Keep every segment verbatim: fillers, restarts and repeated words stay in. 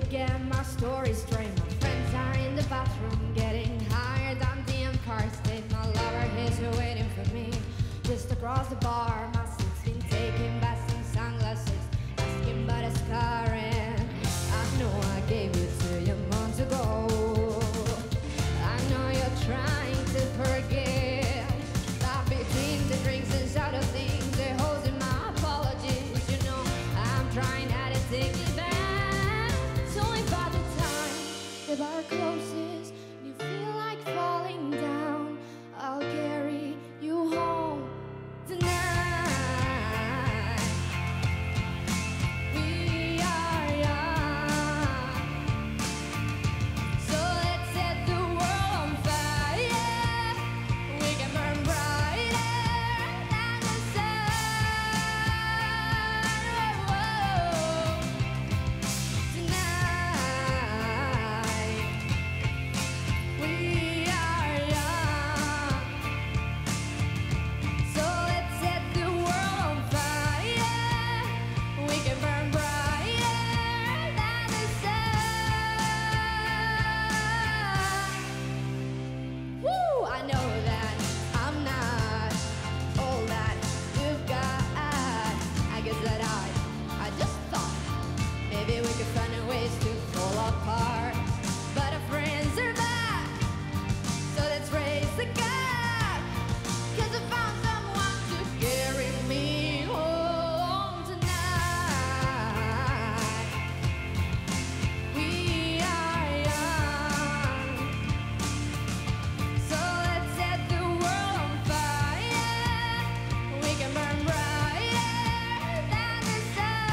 get my story straight. My friends are in the bathroom getting higher than the Empire State. My lover is here waiting for me just across the bar. My seat's been taken by some sunglasses, asking about a scar, and I know I gave it to you months ago. I know you're trying to forget that between the drinks and other things, they're holding my apologies. You know I'm trying hard to take it back. So if by the time the bar closes you feel like falling down, I'll carry you home tonight. We are young, so let's set the world on fire. We can burn brighter than the sun. Whoa, tonight. We are young, so let's set the world on fire. We can burn brighter than the sun. Woo! I know that I'm not all that you've got. I guess that I, I just thought maybe we could find a ways to fall apart. But our friends are back, so let's raise the gap. 'Cause I found someone to carry me home tonight. We are young, so let's set the world on fire. We can burn brighter than the sun.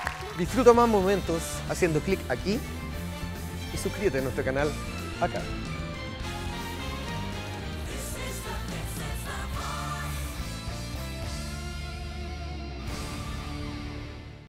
Disfruta más momentos haciendo clic aquí y suscríbete a nuestro canal acá.